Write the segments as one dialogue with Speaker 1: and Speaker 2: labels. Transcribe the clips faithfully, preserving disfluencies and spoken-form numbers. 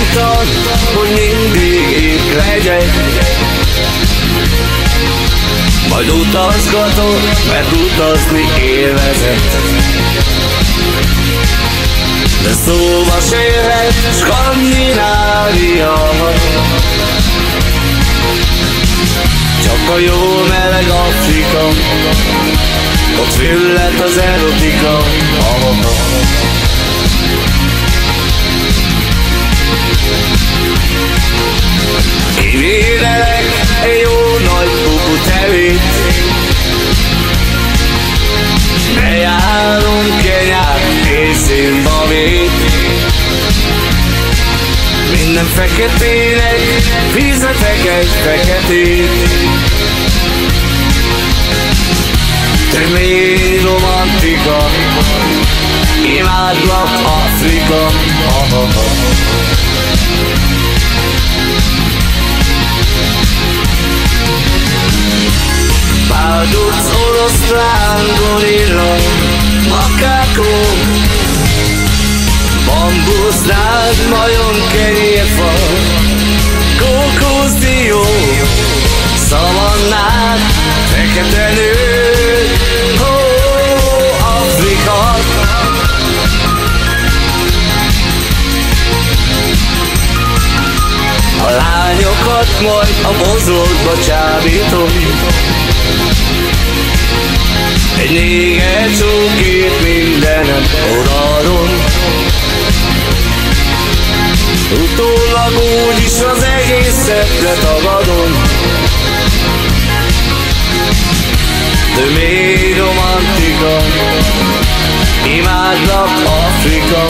Speaker 1: utat, hogy mindig itt legyek. Majd utazgatok, mert utazni élvezet. De szóba s jöhet Skandinávia, csak a jó meleg Afrika, ott füllet az erotika. Kivédelek egy jó nagy pupu tevét, bejárunk Kenyát és Zimbabvét. Minden feketének fizetek egy feketét. Tömény romantika, imádlak Afrika. Bálduc, oroszlán, gorilla, makákó, bambusznád, majom, kenyérfa, kókuszdió, szavannád, fekete nő, ó, Afrika. A lányokat majd a mozorba csábítom, egy néger csókét mindenem odaadom. Utólag úgyis az egészet letagadom. Tömény romantika, imádlak Afrika.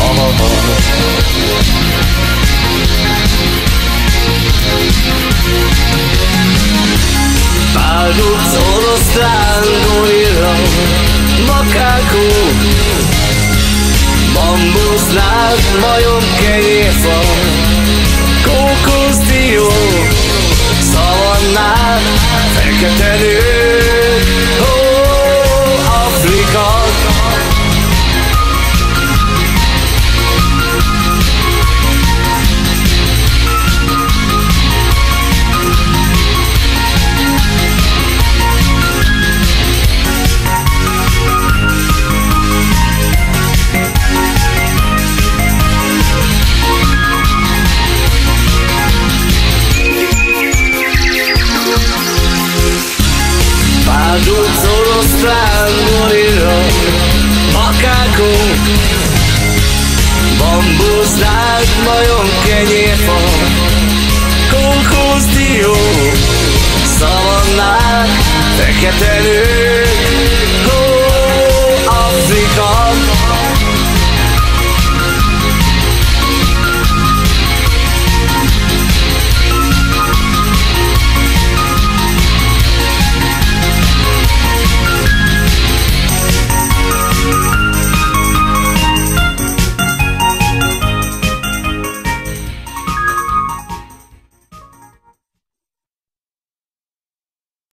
Speaker 1: Bálduc, oroszlán, gorilla, makákó, bambusznád, majom, kenyérfa, kókuszdió, szavannád, fekete nő, ó, Afrika. Bálduc, oroszlán, gorilla, makákó, bambusznád, majom, kenyérfa, kókuszdió, szavannád, fekete nő,